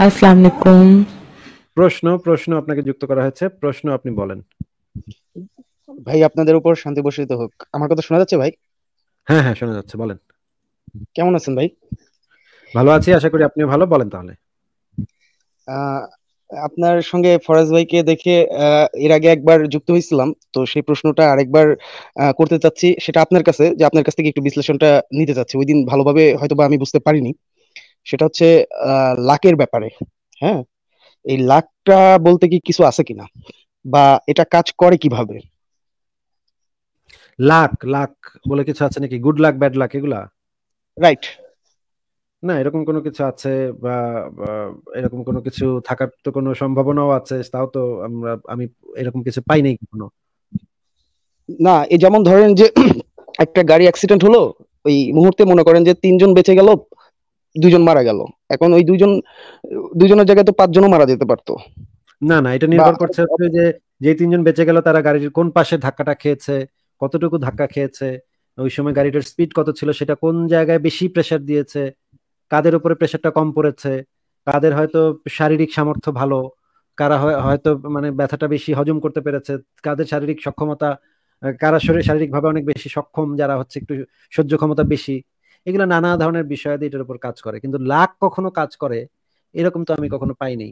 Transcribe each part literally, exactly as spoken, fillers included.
আসসালামু আলাইকুম। প্রশ্ন প্রশ্ন আপনাকে যুক্ত করা হয়েছে। প্রশ্ন আপনি বলেন। ভাই আপনাদের উপর শান্তি বর্ষিত হোক। আমার কথা শোনা যাচ্ছে ভাই? হ্যাঁ হ্যাঁ শোনা যাচ্ছে, বলেন। কেমন আছেন ভাই? ভালো আছি, আশা করি আপনিও ভালো। বলেন তাহলে। আহ আপনার সঙ্গে ফরাজ ভাইকে দেখে আহ, এর আগে একবার যুক্ত হয়েছিলাম, তো সেই প্রশ্নটা আরেকবার আহ, করতে চাচ্ছি, সেটা আপনার কাছে, যে আপনার কাছ থেকে একটু বিশ্লেষণটা নিতে চাচ্ছি। ওই দিন ভালোভাবে হয়তোবা আমি বুঝতে পারিনি। সেটা হচ্ছে আহ লাকের ব্যাপারে। হ্যাঁ, এই লাকটা বলতে কি কিছু আছে কিনা, বা এটা কাজ করে কিভাবে? লাক লাক বলে কিছু আছে নাকি? গুড লাক ব্যাড লাক এগুলা? রাইট। না, এরকম কোনো কিছু আছে বা বা এরকম কোনো কিছু থাকার তো কোনো সম্ভাবনাও আছে, তাও তো আমরা আমি এরকম কিছু পাই নাই কখনো। না, এই যেমন ধরেন যে একটা গাড়ি অ্যাক্সিডেন্ট হলো, ওই মুহূর্তে মনে করেন যে তিনজন বেঁচে গেল, দুজন মারা গেল। এখন ওই দুজন, দুজনের জায়গায় তো পাঁচজনও মারা যেতে পারতো। না না, এটা বা নির্ভর করছে হচ্ছে যে যে তিনজন বেঁচে গেল তারা গাড়ির কোন পাশে ধাক্কাটা খেয়েছে, কতটুকু ধাক্কা খেয়েছে, ওই সময় গাড়িটার স্পিড কত ছিল, সেটা কোন জায়গায় বেশি প্রেসার দিয়েছে, কাদের উপরে প্রেসারটা কম পড়েছে, কাদের হয়তো শারীরিক সামর্থ্য ভালো, কারা হয়- হয়তো মানে ব্যথাটা বেশি হজম করতে পেরেছে, কাদের শারীরিক সক্ষমতা, আহ, কারা শরীর শারীরিকভাবে অনেক বেশি সক্ষম, যারা হচ্ছে একটু সহ্য ক্ষমতা বেশি। এগুলো নানা ধরনের বিষয় দিয়ে এটার উপর কাজ করে, কিন্তু লাক কখনো কাজ করে এরকম তো আমি কখনো পাইনি।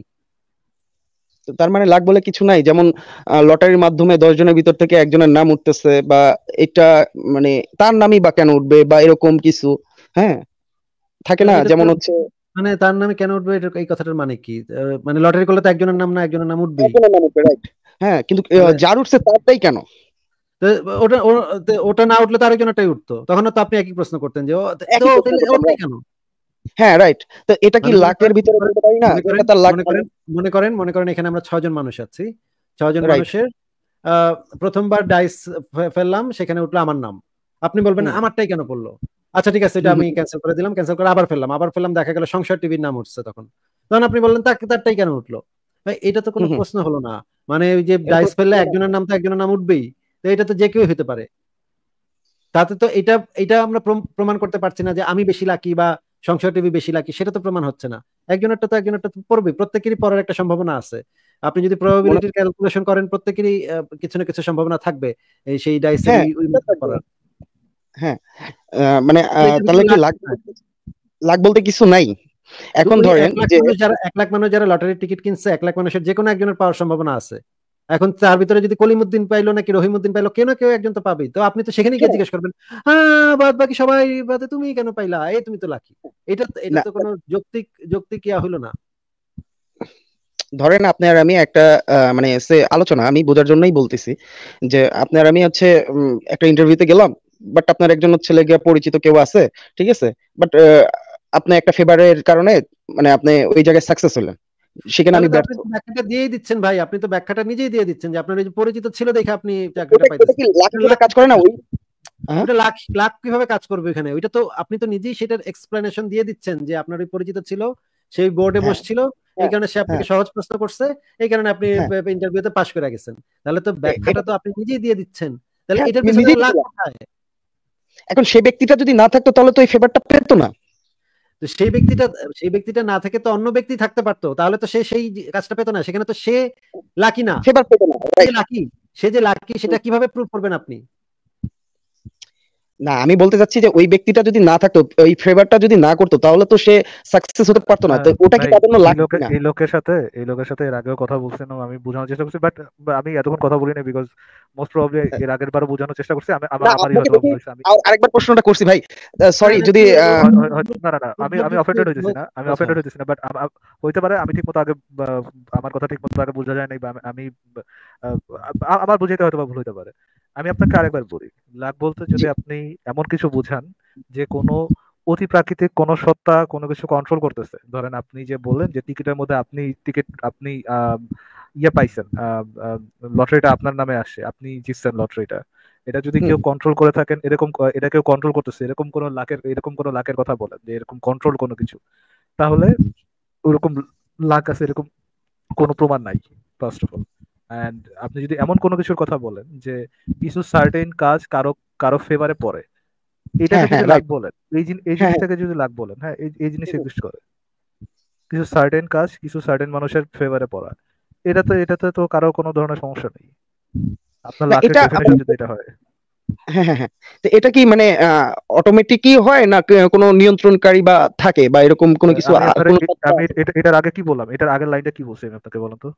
তার মানে লাক বলে কিছু নাই, যেমন লটারির মাধ্যমে দশ জনের ভিতর থেকে একজনের নাম উঠতেছে, বা এটা মানে তার নামই বা কেন উঠবে, বা এরকম কিছু। হ্যাঁ, থাকে তো না, এটা তো যেমন হচ্ছে মানে তার নামে কেন উঠবে, এটা এই কথাটার মানে কি? আহ, মানে লটারি করলে তো একজনের নাম না একজনের নাম উঠবেই। একজনের নাম উঠবে, রাইট। হ্যাঁ, কিন্তু আহ, তাহলে যার উঠছে তারটাই কেন? তো ওটা ও- তো ওটা না উঠলে তো আরেকজনটাই উঠতো, তখন তো আপনি একই প্রশ্ন করতেন যে ও তো একই প্রশ্ন তাহলে করতাম, ওটাই right? কেন। হ্যাঁ, রাইট। তো এটা কি মানে মনে লাকের করেন মনে ভিতরে করেন বলতে পারি না মনে যে করেন এটা তার লাক মনে ভালো? করেন মনে করেন মনে করেন এখানে আমরা ছয়জন মানুষ আছি। ছয়জন রাইট। মানুষের আহ প্রথমবার ডাইস ফেললাম, সেখানে উঠলো আমার নাম। আপনি বলবেন হুম আমারটাই কেন পড়লো? আচ্ছা ঠিক আছে, এটা হুম আমি হুম। ক্যান্সেল করে দিলাম, ক্যান্সেল করে আবার ফেললাম, আবার ফেললাম, দেখা গেল সংসার টিভির নাম উঠছে। তখন তখন আপনি বললেন তার তারটাই কেন উঠলো? ভাই, এটা তো কোনো হুম হুম। প্রশ্ন হলো না। মানে ওই যে এটা ডাইস প্রশ্ন ফেললে হলো না। একজনের নাম তো একজনের নাম উঠবেই। তো এটা তো যে কেউ হতে পারে। তাতে তো এটা এটা আমরা প্রম- প্রমাণ করতে পারছি না যে আমি বেশি লাকি বা সংসার টিভি বেশি লাকি, সেটা তো প্রমাণ হচ্ছে না। একজনেরটা তো একজনেরটা তো পড়বে, প্রত্যেকেরই পড়ার একটা সম্ভাবনা আছে। আপনি যদি মনে প্রবাবিলিটির ক্যালকুলেশন করেন, প্রত্যেকেরই আহ, কিছু না কিছু সম্ভাবনা থাকবে এই সেই ডাইসের হ্যাঁ, ওই ওই এটা মুভটা থাকবে। করার। হ্যাঁ, আহ, মানে তো আহ, এটার তাহলে ভিতরে কি লাক লাক কোথায়? লাক বলতে কিছু নাই? তো এখন ওই ধরেন এক লাখ যে মানুষ যারা এক লাখ মানুষ যারা লটারির টিকিট কিনছে, এক লাখ মানুষের যে কোনো একজনের পাওয়ার সম্ভাবনা আছে। এখন তার ভিতরে যদি কলিমুদ্দিন পাইলো নাকি রহিমউদ্দিন পাইলো, কেউ না কেউ একজন তো পাবেই। তো আপনি তো সেখানে গিয়ে হ্যাঁ, জিজ্ঞেস করবেন, হ্যাঁ বাদ বাকি সবাই বাদে তুমি কেন পাইলা, এই তুমি তো লাকি। এটা তো- এটা না, তো কোনো যৌক্তিক যৌক্তিক ইয়া হইলো না। ধরেন আপনি আর আমি একটা আহ, মানে সে আলোচনা আমি বোঝার জন্যই বলতেছি, যে আপনি আর আমি হচ্ছে উম, একটা ইন্টারভিউতে গেলাম, বাট আপনার একজন হচ্ছে লেগে পরিচিত কেউ আছে, ঠিক আছে, বাট আপনি একটা ফেভারের কারণে মানে আপনি ওই জায়গায় সাকসেস হলেন, সেখানে তাহলে আমি তো আপনি ব্যর্থ। তো ব্যাখ্যাটা দিয়েই দিচ্ছেন ভাই, আপনি তো ব্যাখ্যাটা নিজেই দিয়ে দিচ্ছেন যে আপনার ওই যে পরিচিত ছিল দেখে আপনি চাকরিটা ওটা ওটা পাইতেছেন। কি লাক এটা হিসেবে লাক কাজ করে না ওই? হ্যাঁ ওটা লাখ লাখ কিভাবে কাজ করবে এখানে? ওইটা তো আপনি তো নিজেই সেটার এক্সপ্লেনেশন দিয়ে দিচ্ছেন যে আপনার ওই পরিচিত ছিল, সেই বোর্ডে হ্যাঁ বসছিল, এই হ্যাঁ কারণে সে হ্যাঁ আপনাকে সহজ প্রশ্ন করছে, এই কারণে আপনি হ্যাঁ। ইন্টারভিউতে পাশ করে গেছেন। তাহলে তো এ- ব্যাখ্যাটা এটা তো আপনি নিজেই দিয়ে দিচ্ছেন। তাহলে হ্যাঁ, এটার আমি পেছনে নিজেই তো লাখ দিলাম। কোথায়? এখন সেই ব্যক্তিটা যদি না থাকতো তাহলে তো এই ফেভারটা পেতো না। তো সেই ব্যক্তিটা সেই ব্যক্তিটা না থেকে তো অন্য ব্যক্তি থাকতে পারতো, তাহলে তো সে সেই কাজটা পেতো না। সেখানে তো সে লাকি না। ফেভার পেতো না, সে যে রাইট। লাকি, সে যে লাকি সেটা কিভাবে প্রুভ করবেন আপনি? না, আমি বলতে চাচ্ছি যে ওই ব্যক্তিটা যদি না থাকতো, ওই ফেভারটা যদি না করতো, তাহলে তো সে সাকসেস হতে পারতো না। আহ, তো ওটা কি ভাই, তার জন্য এই লাক লোকের না? এই লোকের সাথে এই লোকের সাথে এর আগেও কথা বলছিলাম, আমি বোঝানোর চেষ্টা করছি, বাট আমি এতক্ষণ কথা বলিনি বিকজ মোস্ট প্রবাবলি এর আগের বারও বোঝানোর চেষ্টা করছি, আমি আমার না, আমারই আপনাকে হয়তো বা দেখি ভুল হয়েছে। আমি আর- আরেকবার প্রশ্নটা করছি ভাই, না সরি না, যদি একটু আহ, হয়- হয়- হয়- না না না আমি আমি বুঝতে অফেন্ডেড হইতেছি না, আমি কথা। অফেন্ডেড হইতেছি না, বাট হইতে পারে আমি ঠিক মতো আগে বা, আমার কথা ঠিক মতো আগে বোঝা যায় নাই, বা আমি আমি, আহ, আ- আমার বুঝাইতে হয়তো বা ভুল হইতে পারে। আমি আপনাকে আরেকবার বলি, লাক বলতে জি। যদি আপনি এমন কিছু বুঝান যে কোনো অতি প্রাকৃতিক কোনো সত্তা কোনো কিছু কন্ট্রোল করতেছে। ধরেন আপনি যে বললেন যে টিকিটের মধ্যে আপনি টিকিট আপনি আহ, ইয়ে পাইছেন, লটারিটা আপনার নামে আসে, আপনি জিতছেন লটারিটা। এটা যদি হুম। কেউ কন্ট্রোল করে থাকেন, এরকম ক- এটা কেউ কন্ট্রোল করতেছে, এরকম কোন লাকের এরকম কোন লাকের কথা বলেন যে এরকম কন্ট্রোল কোনো কিছু, তাহলে ওরকম লাক আছে এরকম কোনো প্রমাণ নাই, ফার্স্ট অফ অল। অ্যান্ড আপনি যদি এমন কোনো কিছুর কথা বলেন যে কিছু সার্টেন কাজ কারো কারো ফেভারে পড়ে, এটাকে হ্যাঁ যদি হ্যাঁ, লাক রাইট। বলেন, এই জিন- এই হ্যাঁ হ্যাঁ। জিনিসটাকে যদি লাক বলেন, হ্যাঁ এই এই জিনিস এক্সিস্ট করে। কিছু সার্টেন কাজ কিছু সার্টেন মানুষের ফেভারে পড়া, এটাতে এটাতে তো কারো কোনো ধরনের সমস্যা নেই, আপনার না লাকের এটা ডেফিনেশন আপনি যদি এটা হয়। হ্যাঁ হ্যাঁ হ্যাঁ তো এটা কি মানে অটোমেটিকই হয় না কে- কোনো নিয়ন্ত্রণকারী বা থাকে বা এরকম কোনো আহ, কিছু আমি আ- আপনার কোনো সত্তা আমি আছে? এটা এটার আগে কি বললাম, এটার আগের লাইনটা কি বলছি আমি আপনাকে বলুন তো।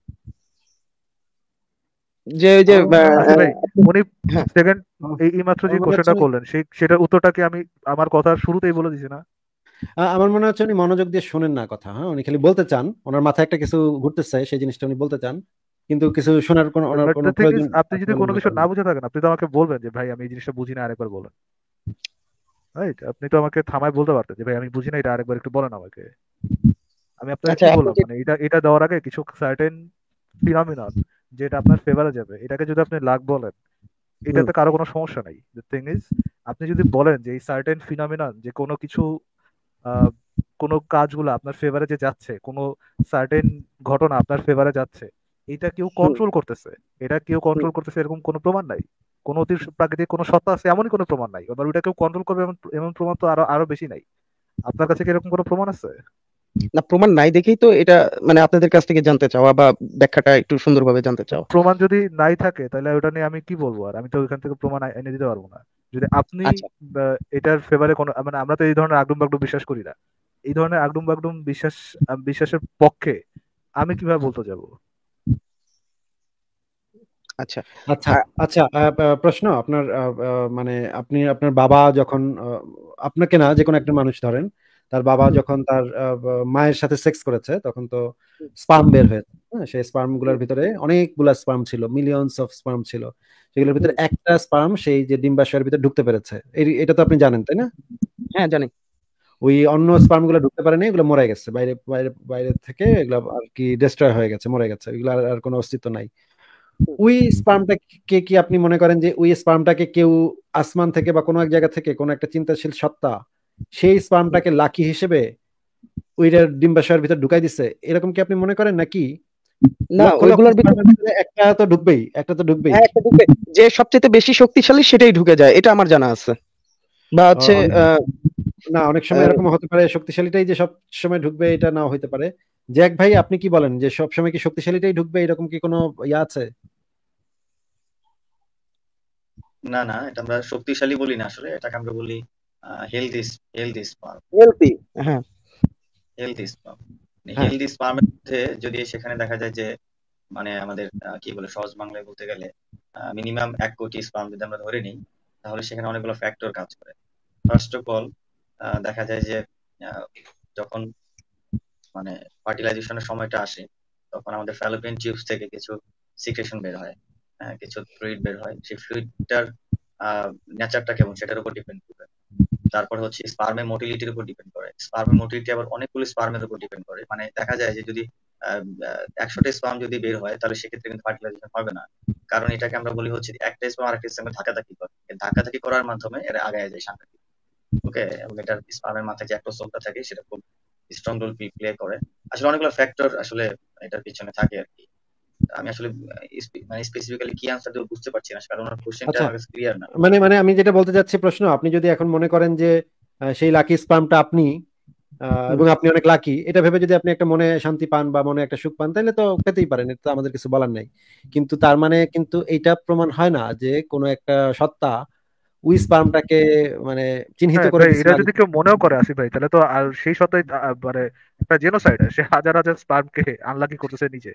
যে ওই যে আমার মনে আহ, আসিফ হচ্ছে ভাই, আহ, উনি হ্যাঁ সেকেন্ড আমার এই এই মাত্র আমার যে মনে হচ্ছে কোশ্চেনটা উনি করলেন সেই সেটার উত্তরটা কি আমি আমার কথার শুরুতেই বলে দিছি না? আ- আমার মনে হচ্ছে উনি মনোযোগ দিয়ে শোনেন না কথা। হ্যাঁ, উনি খালি বলতে চান, ওনার মাথায় একটা কিছু ঘুরতেছে, সেই জিনিসটা উনি বলতে চান, কিন্তু কিছু শোনার কোনো ওনার বাট কোনো দ্য থিং ইজ, প্রয়োজন আপনি আছে যদি বলে কোনো মনে কিছু করেন না না। বুঝে থাকেন আপনি তো আমাকে বলবেন যে ভাই আমি এই জিনিসটা বুঝি না, আরেকবার বলেন। রাইট, আপনি তো আমাকে থামায় বলতে পারতেন যে ভাই আমি বুঝি না, এটা আরেকবার একটু বলেন আমাকে। আমি আপনাকে আচ্ছা কি এখন বললাম, যে মানে এটা এটা দেওয়ার আগে কিছু সার্টেন ফিনমিনন যেটা আপনার ফেভারে যাবে, এটাকে যদি আপনি লাক বলেন, হুম এটাতে কারো কোনো সমস্যা নাই। দ্য থিং ইজ, আপনি যদি বলেন যে এই সার্টেন ফিনমিনন যে কোনো কিছু আহ, কোনো কাজগুলো আপনার ফেভারে যে যাচ্ছে, কোনো সার্টেন ঘটনা আপনার ফেভারে যাচ্ছে, এটা কেউ হুম কন্ট্রোল করতেছে, এটা কেউ হুম কন্ট্রোল করতেছে এরকম কোনো প্রমাণ নাই। কোনো অতি প্রাকৃতিক কোনো সত্তা আছে এমনই কোনো প্রমাণ নাই, এবার ওইটা কেউ কন্ট্রোল করবে এমন এমন প্রমাণ তো আরো আরো বেশি নাই। আপনার কাছে কি এরকম কোনো প্রমাণ আছে? না প্রমাণ নাই দেখেই তো এটা মানে আপনাদের কাছ থেকে জানতে চাওয়া বা ব্যাখ্যাটা একটু সুন্দরভাবে জানতে চাওয়া। প্রমাণ যদি নাই থাকে তাহলে ওটা নিয়ে আমি কি বলবো, আর আমি তো ওইখান থেকে প্রমাণ আ- এনে দিতে পারবো না। যদি আপনি আচ্ছা আহ, এটার ফেভারে কোনো, মানে আমরা তো এই ধরনের আগডুম বাগডুম বিশ্বাস করি না, এই ধরনের আগডুম বাগডুম বিশ্বাস আহ, বিশ্বাসের পক্ষে আমি কিভাবে বলতে যাব? আচ্ছা আচ্ছা, আ- আচ্ছা, আহ, আহ, প্রশ্ন আপনার, আহ, আহ, মানে আপনি আপনার বাবা যখন, আহ, আপনাকে না যে কোনো একটা মানুষ ধরেন, তার বাবা হুম, যখন তার আহ, মায়ের সাথে সেক্স করেছে তখন তো স্পার্ম বের হয়েছে। হ্যাঁ, সেই স্পার্ম গুলোর ভিতরে অনেকগুলা স্পার্ম ছিল, মিলিয়নস অফ স্পার্ম ছিল। সেগুলোর ভিতরে হুম, একটা স্পার্ম সেই যে ডিম্বাশয়ের ভিতরে ঢুকতে পেরেছে, এই- এটা তো আপনি জানেন তাই না? হ্যাঁ জানি। ওই অন্য স্পার্ম গুলো ঢুকতে পারেনি, এগুলো মরে গেছে বাইরে, বাইরে বাইরে থেকে এগুলো আর কি ডিস্ট্রয় হয়ে গেছে, মরে গেছে, এগুলো আর আর কোনো অস্তিত্ব নাই। হুম, ওই স্পার্মটাকে কি আপনি মনে করেন যে ওই স্পার্মটাকে কেউ আসমান থেকে বা কোনো এক জায়গা থেকে কোনো একটা চিন্তাশীল সত্তা সেই হুম। স্পার্মটাকে লাকি হিসেবে ওইটার ডিম্বাশয়ের ভিতর ঢুকাই দিছে, এরকম কি আপনি মনে করেন নাকি? না লক্ষ লক্ষ ওইগুলোর ভিতর স্পার্মের ভিতরে একটা তো ঢুকবেই, একটা তো ঢুকবেই। হ্যাঁ একটা ঢুকে, যে সবচেয়ে বেশি শক্তিশালী সেটাই ঢুকে যায়, এটা আমার জানা আছে। বা আহ, হচ্ছে অনেক, আহ, না অনেক সময় আহ, এরকম হতে পারে শক্তিশালীটাই যে সব সময় ঢুকবে, এটা নাও হতে পারে। জ্যাক ভাই, আপনি কি বলেন যে সব সময় কি শক্তিশালীটাই ঢুকবে, এরকম কি কোনো ইয়া আছে? না না, এটা আমরা শক্তিশালী বলি না, আসলে এটাকে আমরা বলি হেলদি হেলদি স্পার্ম। হেলদি। হ্যাঁ হেলদি স্পার্ম হ্যাঁ, হেলদি স্পার্মের মধ্যে যদি সেখানে দেখা যায় যে মানে আমাদের আহ, কি বলে সহজ বাংলায় বলতে গেলে মিনিমাম এক কোটি স্পার্ম যদি আমরা ধরে নিই, তাহলে সেখানে অনেকগুলো ফ্যাক্টর কাজ করে। ফার্স্ট অফ অল দেখা যায় যে আহ, যখন মানে ফার্টিলাইজেশনের সময়টা আসে, তখন আমাদের ফ্যালোপিয়ান টিউবস থেকে কিছু সিক্রেশন বের হয়, হ্যাঁ, কিছু ফ্লুইড বের হয়। সেই ফ্লুইডটার নেচারটা কেমন সেটার উপর ডিপেন্ড করে। তারপর হচ্ছে স্পার্মের মোটিলিটির উপর ডিপেন্ড করে, স্পার্মের মোটিলিটি আবার অনেকগুলো স্পার্মের উপর ডিপেন্ড করে। মানে দেখা যায় যে যদি আহ, আহ, একশোটা স্পার্ম যদি বের হয় তাহলে সেক্ষেত্রে কিন্তু ফার্টিলাইজেশন হবে না, কারণ এটাকে আমরা বলি হচ্ছে একটা স্পার্ম আরেকটা স্পার্মে ধাক্কাধাক্কি করে, এই ধাক্কাধাক্কি করার মাধ্যমে এরা আগায় যায় সামনে। ওকে, এবং এটার স্পার্মের মাথায় যে অ্যাক্টোসোলটা থাকে সেটা খুব স্ট্রং রোল প্লে করে। আসলে অনেকগুলো ফ্যাক্টর আসলে এটার পিছনে থাকে আর কি। আমি আসলে আহ, স্পে- মানে স্পেসিফিক্যালি কি আনসার দেবো বুঝতে পারছি না, কারণ ওনার কোশ্চেনটা আচ্ছা, আমার কাছে ক্লিয়ার না। মানে মানে আমি যেটা বলতে চাচ্ছি, প্রশ্ন, আপনি যদি এখন মনে করেন যে আহ, সেই লাকি স্পামটা আপনি, আহ, হুম। এবং আপনি অনেক লাকি, এটা ভেবে যদি আপনি একটা মনে শান্তি পান বা মনে একটা সুখ পান, তাহলে তো পেতেই পারেন, এটা তো আমাদের কিছু বলার নাই। কিন্তু তার মানে কিন্তু এইটা প্রমাণ হয় না যে কোনো একটা সত্তা ওই স্পামটাকে মানে চিহ্নিত হ্যাঁ করে ভাই, দিচ্ছে এটা আগে যদি থেকে। কেউ মনেও করে আসিফ ভাই, তাহলে তো আর সেই সত্ত্বেও আহ, মানে একটা জেনোসাইড, সে হাজার হাজার স্পার্মকে আনলাকি করতেছে নিজে।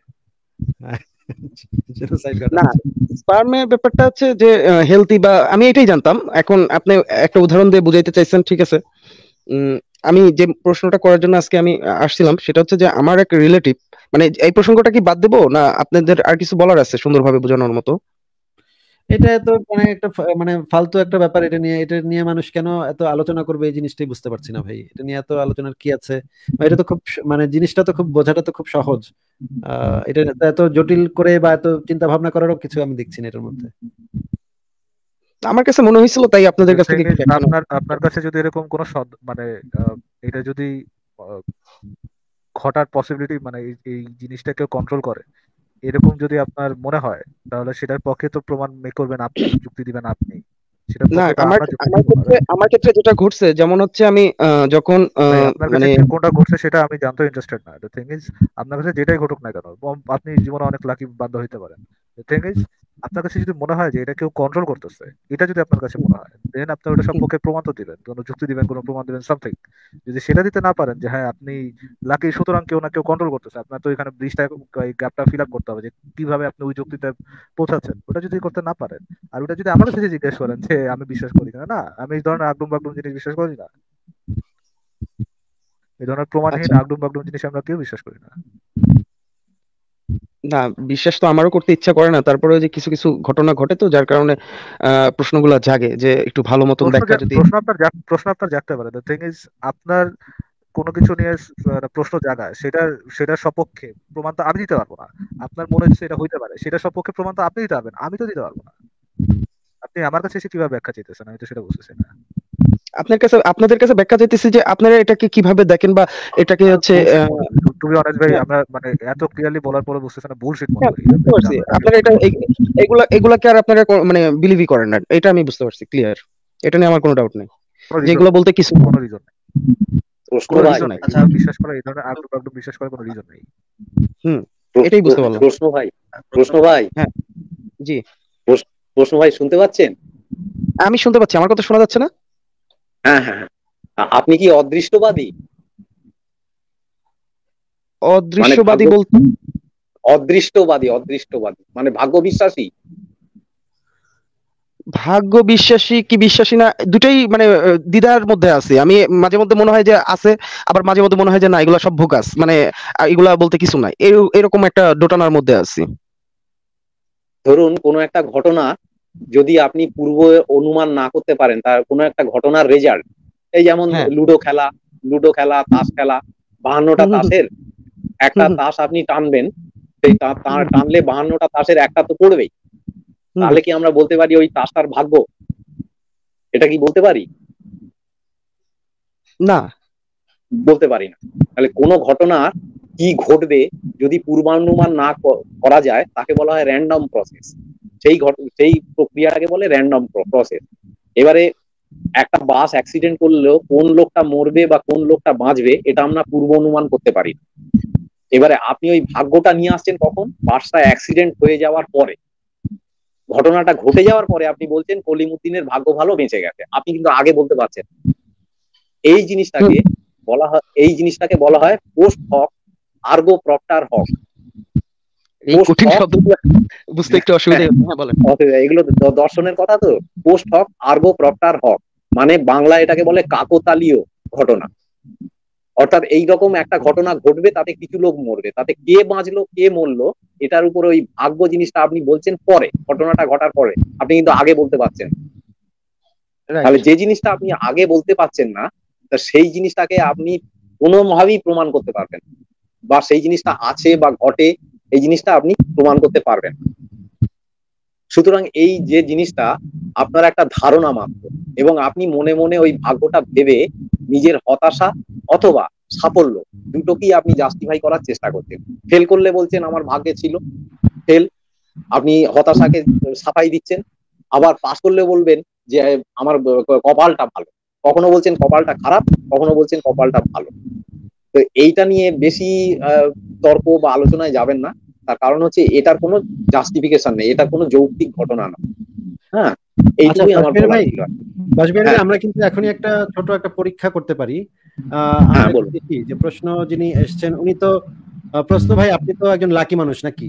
জেনোসাইড না ঘটাচ্ছে। স্পার্মের ব্যাপারটা হচ্ছে যে হেলদি, বা আমি এটাই জানতাম। এখন আপনি একটা উদাহরণ দিয়ে বুঝাইতে চাইছেন, ঠিক আছে। উম, আমি যে প্রশ্নটা করার জন্য আজকে আমি আসছিলাম সেটা হচ্ছে যে আমার এক রিলেটিভ, মানে এই প্রসঙ্গটা কি বাদ দেবো না আপনাদের আর কিছু বলার আছে সুন্দরভাবে বোঝানোর মতো? এটা তো মানে একটা ফা- মানে ফালতু একটা ব্যাপার, এটা নিয়ে এটা নিয়ে মানুষ কেন এত আলোচনা করবে, এই জিনিসটাই বুঝতে পারছি না ভাই, এটা নিয়ে এত আলোচনার কি আছে? বা এটা তো খুব স- মানে জিনিসটা তো খুব বোঝাটা তো খুব সহজ। আহ এটা এত জটিল করে বা এত চিন্তা ভাবনা করারও কিছু আমি দেখছি না এটার মধ্যে। আমার কাছে মনে হয়েছিল, তাই আপনাদের The কাছ thing থেকে একটু is, ব্যাখ্যা নেওয়া। আপনার আপনার কাছে যদি এরকম কোনো সদ- মানে আহ, এটা যদি আহ, ঘটার পসিবিলিটি, মানে এই এই জিনিসটাকে কন্ট্রোল করে এরকম যদি আপনার মনে হয়, তাহলে সেটার পক্ষে তো প্রমাণ মে করবেন আপনি, যুক্তি দিবেন আপনি। সেটা না ঘটবে এটা আমার আপনার যুক্তি আমার দিয়ে বলার। ক্ষেত্রে আমার ক্ষেত্রে যেটা ঘটছে, যেমন হচ্ছে আমি আহ, যখন ভাই আহ, আপনার মানে কাছে ঠিক কোনটা ঘটছে সেটা আমি জানতে ইন্টারেস্টেড না। দ্য থিং ইজ আপনার কাছে যেটাই ঘটুক না কেন, বম- আপনি জীবনে অনেক লাকি বান্দা হইতে পারেন। দ্য থিং ইজ আপনার কাছে যদি মনে হয় যে এটা কেউ কন্ট্রোল করতেছে, এটা যদি আপনার কাছে মনে হয়, দেন আপনি ওটা সম্পর্কে প্রমাণ তো দিবেন, কোনো যুক্তি দিবেন, কোনো প্রমাণ দিবেন, সামথিং। যদি সেটা দিতে না পারেন যে হ্যাঁ আপনি লাকি সুতরাং কেউ না কেউ কন্ট্রোল করতেছে, আপনার তো এখানে ব্রিজটা গ্যাপটা ফিল আপ করতে হবে যে কিভাবে আপনি ওই যুক্তিতে পৌঁছাচ্ছেন। ওটা যদি করতে না পারেন, আর ওটা যদি আমার কাছে জিজ্ঞেস করেন যে আমি বিশ্বাস করি না, না আমি এই ধরনের আগডুম বাগডুম জিনিস বিশ্বাস করি না। এই ধরনের প্রমাণহীন আচ্ছা, আগডুম বাগডুম জিনিস আমরা কেউ বিশ্বাস করি না। না বিশ্বাস তো আমারও করতে ইচ্ছা করে না, তারপরে যে কিছু কিছু ঘটনা ঘটে তো যার কারণে আহ প্রশ্নগুলা জাগে যে একটু ভালো মতন প্রশ্ন ব্যাখ্যা জা- যদি। প্রশ্ন আপনার জাগ- প্রশ্ন আপনার জাগতে পারে। দ্য থিং ইজ আপনার কোনো কিছু নিয়ে স- আহ, প্রশ্ন জাগায়, সেটা সেটার সপক্ষে প্রমাণ তো আমি দিতে পারবো না। আপনার মনে হচ্ছে এটা হইতে পারে, সেটার সপক্ষে প্রমাণ তো আপনি দিতে পারবেন, আমি তো দিতে পারবো না। আপনি আমার কাছে এসে কিভাবে ব্যাখ্যা চাইতেছেন, আমি তো সেটা বুঝতেছি না। আপনার কাছে আপনাদের কাছে ব্যাখ্যা চাইতেছি যে আপনারা এটাকে কিভাবে দেখেন, বা এটাকে হচ্ছে বুলশিট আহ, মনে করি, টু বি অনেস্ট ভাই, হ্যাঁ, আমরা মানে এত ক্লিয়ারলি বলার পরে বুঝতেছেন না, বুলশিট মনে হ্যাঁ, করি। বুঝতে পারছি আমরা কাকে আপনারা এটা বলবো? এ- এগুলা এগুলাকে আর আপনারা ক- মানে বিলিভই করেন না, এটা আমি বুঝতে পারছি ক্লিয়ার। এটা নিয়ে আমার কোনো ডাউট নেই, কোনো রিজন যেগুলো নেই, বলতে কিছু কোনো রিজন নেই, প্রশ্ন কোনো কোনো ভাই কিছু রিজন নাই। নেই। আচ্ছা এগুলো বিশ্বাস করা, এই ধরনের আগডুম বাগডুম বিশ্বাস করার কোনো রিজন নেই। হুম, প্রশ্ন এটাই বুঝতে পারলাম। প্রশ্ন ভাই প্রশ্ন প্রশ্ন ভাই হ্যাঁ, জি, প্রশ্ন প্রশ্ন ভাই শুনতে পাচ্ছেন? আমি শুনতে পাচ্ছি, আমার কথা শোনা যাচ্ছে না? হ্যাঁ হ্যাঁ হ্যাঁ। আ- আপনি কি অদৃষ্টবাদী, মানে ভাগ্য অদৃশ্যবাদী বলতে অদৃষ্টবাদী অদৃষ্টবাদী মানে ভাগ্য বিশ্বাসী? ভাগ্য বিশ্বাসী কি বিশ্বাসী না দুটাই মানে আহ, দ্বিধার মধ্যে আছে আমি। মাঝে মধ্যে মনে হয় যে আছে, আবার মাঝে মধ্যে মনে হয় যে না এগুলা সব ভোগাস, মানে আহ, এগুলা বলতে কিছু নাই, এর- এরকম একটা দোটানার মধ্যে আছি। ধরুন কোনো একটা ঘটনা যদি আপনি পূর্ব অনুমান না করতে পারেন, তার কোনো একটা ঘটনার রেজাল্ট, এই যেমন হ্যাঁ, লুডো খেলা, লুডো খেলা তাস খেলা, বাহান্নটা হুম, হুম, তাসের হুম, একটা হুম, তাস আপনি টানবেন, সেই তা- হুম, তা- টানলে বাহান্নটা তাসের একটা তো পড়বেই। হুম, তাহলে কি আমরা বলতে পারি ওই তাসটার ভাগ্য? এটা কি বলতে পারি? না, বলতে পারি না। তাহলে কোনো ঘটনা কি ঘটবে যদি পূর্বানুমান না ক- করা যায়, তাকে বলা হয় র্যান্ডম প্রসেস। সেই ঘট সেই প্রক্রিয়াটাকে বলে র্যান্ডম প্রসেস। এবারে একটা বাস অ্যাক্সিডেন্ট করলেও কোন লোকটা মরবে বা কোন লোকটা বাঁচবে এটা আমরা পূর্ব অনুমান করতে পারি না। এবারে আপনি ওই ভাগ্যটা নিয়ে আসছেন কখন? বাসটা অ্যাক্সিডেন্ট হয়ে যাওয়ার পরে, ঘটনাটা ঘটে যাওয়ার পরে আপনি বলছেন কলিমুদ্দিনের ভাগ্য ভালো, বেঁচে গেছে। আপনি কিন্তু আগে বলতে পারছেন। এই হুম, জিনিসটাকে বলা হয় এই জিনিসটাকে বলা হয় পোস্ট হক আর্গো প্রপ্টার হক। এই পোস্ট কঠিন হক, শব্দগুলো বুঝতে একটু অসুবিধা হচ্ছে, হ্যাঁ বলেন। এগুলো দ- দর্শনের কথা তো। পোস্ট হক আর্গো প্রপ্টার হক মানে বাংলা এটাকে বলে কাকতালীয় ঘটনা। অর্থাৎ এইরকম একটা ঘটনা ঘটবে, তাতে কিছু লোক মরবে, তাতে কে বাঁচলো কে মরলো এটার উপর ওই ভাগ্য জিনিসটা আপনি বলছেন পরে, ঘটনাটা ঘটার পরে। আপনি কিন্তু আগে বলতে পারছেন। রাইট, তাহলে যে জিনিসটা আপনি আগে বলতে পারছেন না, তা সেই জিনিসটাকে আপনি কোনোভাবেই প্রমাণ করতে পারবেন না। বা সেই জিনিসটা আছে বা ঘটে, এই জিনিসটা আপনি প্রমাণ করতে পারবেন না। সুতরাং এই যে জিনিসটা আপনার একটা ধারণা মাত্র, এবং আপনি মনে মনে ওই ভাগ্যটা ভেবে নিজের হতাশা অথবা সাফল্য দুটোকেই আপনি জাস্টিফাই করার চেষ্টা করছেন। ফেল করলে বলছেন আমার ভাগ্যে ছিল, ফেল, আপনি হতাশাকে সাফাই দিচ্ছেন। আবার পাস করলে বলবেন যে আমার কপালটা ভালো। কখনো বলছেন কপালটা খারাপ, কখনো বলছেন কপালটা ভালো। তো এইটা নিয়ে বেশি আহ, তর্ক বা আলোচনায় যাবেন না। তার কারণ হচ্ছে এটার কোনো জাস্টিফিকেশন নেই, এটা কোনো যৌক্তিক ঘটনা না। হ্যাঁ, আচ্ছা এইটুকুই আমার কাশ্মীর বলার ভাই, ছিল। কাশ্মীর ভাই হ্যাঁ আমরা কিন্তু এখনই একটা ছোট একটা পরীক্ষা করতে পারি। আহ আমরা হ্যাঁ একটু বলুন। দেখি যে প্রশ্ন যিনি এসছেন উনি তো আহ, প্রশ্ন ভাই আপনি তো একজন লাকি মানুষ নাকি?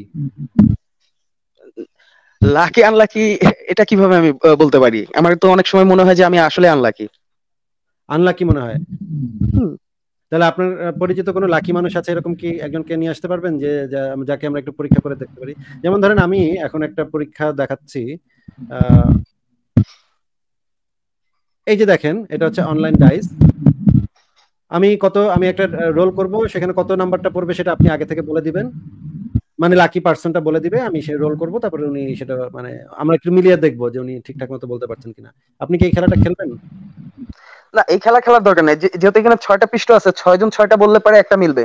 লাকি আনলাকি এটা কিভাবে আমি আহ, বলতে পারি? আমার তো অনেক সময় মনে হয় যে আমি আসলে আনলাকি। আনলাকি মনে হয়? হুম, তাহলে আপনার আহ, পরিচিত কোনো লাকি মানুষ আছে এরকম কি একজনকে নিয়ে আসতে পারবেন যে যা- যাকে আমরা একটু পরীক্ষা করে দেখতে পারি? যেমন ধরেন আমি এখন একটা পরীক্ষা দেখাচ্ছি। আহ এই যে দেখেন এটা হচ্ছে অনলাইন ডাইস। আমি কত আমি একটা রোল করব, সেখানে কত নাম্বারটা পড়বে সেটা আপনি আগে থেকে বলে দিবেন, মানে লাকি পার্সনটা বলে দিবে, আমি সে রোল করব, তারপরে উনি সেটা মানে আমরা একটু মিলিয়ে দেখবো যে উনি ঠিকঠাক মতো বলতে পারছেন কিনা। আপনি কি এই খেলাটা খেলবেন? না এই খেলা খেলার দরকার নেই, যে- যেহেতু এখানে ছয়টা পৃষ্ঠ আছে, ছয় জন ছয়টা বললে পারে একটা মিলবে।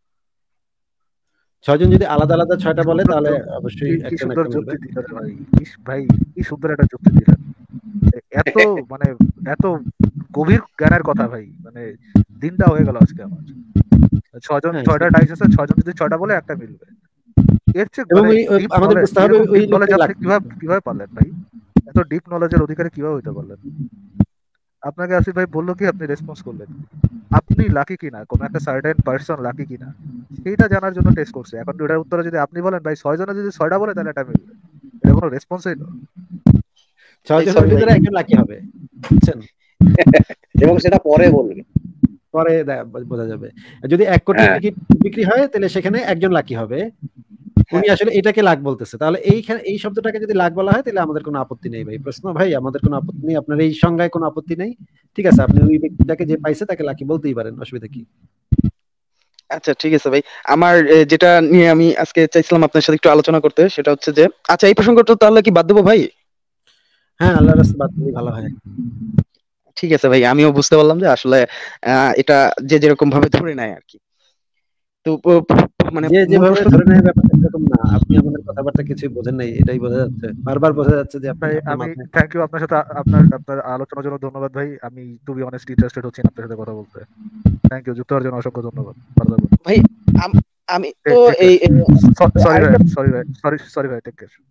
ছয়জন যদি আলাদা আলাদা কি ছয়টা বলে সুন্দর তাহলে যুক্তি, অবশ্যই কি কি একটা না সুন্দর একটা মিলবে। যুক্তি দিলেন ভাই, কি ভাই কি সুন্দর একটা যুক্তি দিলেন। এ- এত মানে এত গভীর জ্ঞানের কথা ভাই, মানে দিনটা হয়ে গেল আজকে আমার। ছয়জন হ্যাঁ ছয়টা সেটাই। ডাইস আছে, ছয়জন যদি ছয়টা বলে একটা মিলবে। এর চেয়ে এবং মানে ওই ওই ডিপ আমাদের নলেজ, বুঝতে হবে এরকম ওই ডিপ নলেজ লোকটাই আপনি লাকি। কিভাবে কিভাবে পারলেন ভাই? এত ডিপ নলেজের অধিকারী কিভাবে হইতে পারলেন? আপনাকে আসিফ ভাই বললো কি, আপনি রেসপন্স করলেন। আপনি লাকি কিনা, কোনো একটা সার্টেন পার্সন লাকি কিনা সেইটা জানার জন্য টেস্ট করছে। এখন ওটার উত্তরে যদি আপনি বলেন ভাই ছয় জনে যদি ছয়টা বলে তাহলে এটা মিলবে, এটা কোনো রেসপন্স হইলো? ছয় এই জনের সরি ভাই, ভিতরে একজন লাকি হবে, বুঝছেন? এবং সেটা পরে বলবে। পরে দে- বোঝা যাবে। যদি এক কোটি হ্যাঁ টিকিট বিক্রি হয় তাহলে সেখানে একজন লাকি হবে। উনি হ্যাঁ আসলে এটাকে লাখ বলতেছে, তাহলে এইখানে এই শব্দটাকে যদি লাখ বলা হয় তাহলে আমাদের কোনো আপত্তি নেই ভাই। প্রশ্ন ভাই আমাদের কোনো আপত্তি নেই, আপনার এই সংজ্ঞায় কোনো আপত্তি নেই। ঠিক আছে, আপনি ওই ব্যক্তিটাকে যে পাইছে তাকে লাকি বলতেই পারেন, অসুবিধা কি? আচ্ছা ঠিক আছে ভাই। আমার এ, যেটা নিয়ে আমি আজকে চাইছিলাম আপনার সাথে একটু আলোচনা করতে, সেটা হচ্ছে যে আচ্ছা এই প্রসঙ্গটা তাহলে কি বাদ দেবো ভাই? হ্যাঁ, আল্লাহর রাস্তায় বাদ দিলেই ভালো হয়। ঠিক আছে ভাই, আমিও বুঝতে পারলাম যে আসলে আহ, এটা যে যেরকম ভাবে ধরে নেয় আর কি। তো প- প- মানে যে মূল যেভাবে প্রশ্ন, ধরে নেয় ব্যাপারটা এরকম না। আপনি আমাদের কথাবার্তা কিছুই বোঝেন নাই, এটাই বোঝা যাচ্ছে, বারবার বোঝা যাচ্ছে যে আপনি ভাই আপনার আমি মাথায়। থ্যাংক ইউ আপনার সাথে, আপনার আপনার আলোচনার জন্য ধন্যবাদ ভাই। আমি টু বি অনেস্ট ইন্টারেস্টেড হচ্ছি না আপনার সাথে কথা বলতে। থ্যাংক ইউ, যুক্ত হওয়ার জন্য অসংখ্য ধন্যবাদ। ভালো থাকবেন। ভাই আম- আমি তো টেক এই কেয়ার। এই- সরি ভাই, আরেকটা সরি ভাই, সরি সরি ভাই, টেক কেয়ার।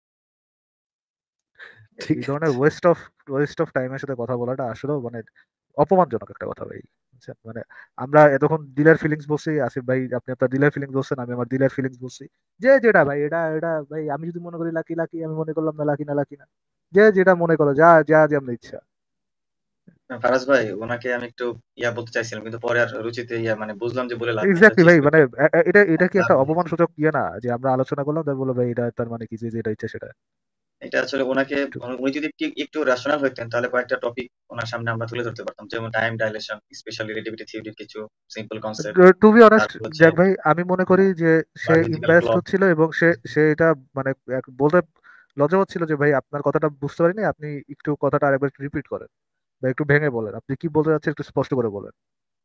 ঠিক এই ধরনের আছে। ওয়েস্ট অফ ওয়েস্ট অফ টাইমের সাথে কথা বলাটা আসলেও মানে অপমানজনক একটা কথা ভাই, বুঝছেন? মানে আমরা এতক্ষণ দিলের ফিলিংস বলছি, আসিফ ভাই আপনি আপনার দিলের ফিলিংস বলছেন, আমি আমার দিলের ফিলিংস বলছি। যে যেটা ভাই, এটা এটা ভাই আমি যদি মনে করি লাকি লাকি, আমি মনে করলাম না লাকি না লাকি না। যে যেটা মনে করো, যা যা যেমন ইচ্ছা। ফারাজ ভাই, ওনাকে আমি একটু ইয়া বলতে চাইছিলাম, কিন্তু পরে আর রুচিতে ইয়া মানে বুঝলাম যে বলে লাভ নেই, তো এক্স্যাক্টলি ভাই, শেষ মানে করি। এ- এ- এটা এটা কি লাভ একটা নেই। অপমান সূচক ইয়ে না যে আমরা আলোচনা করলাম তাই বলে ভাই এটা তার মানে কি যে যেটা ইচ্ছা সেটা? এটা আসলে ওনাকে, উনি যদি একটু একটু রেশনাল হইতেন তাহলে কয়েকটা টপিক ওনার সামনে আমরা তুলে ধরতে পারতাম, যেমন টাইম ডাইলেশন, স্পেশাল রিলেটিভিটি থিওরির কিছু simple concept, to be honest তারপর হচ্ছে জ্যাক ভাই, আমি মনে করি যে সে বায়োলজিক্যাল ইমপ্রেসড ক্লক। হচ্ছিল এবং সে সে এটা মানে এক বলতে লজ্জা হচ্ছিল যে ভাই আপনার কথাটা বুঝতে পারিনি, আপনি একটু কথাটা আরেকবার রিপিট করেন বা একটু ভেঙে বলেন, আপনি কি বলতে চাচ্ছেন একটু স্পষ্ট করে বলেন।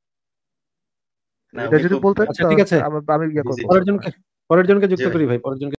না, এটা উনি যদি খুব বলতেন আচ্ছা ঠিক তাহলে আছে, আমি আমি ইয়ে বিজি করবো। পরের জনকে পরের জনকে জি যুক্ত ভাই। করি ভাই, পরের জনকে।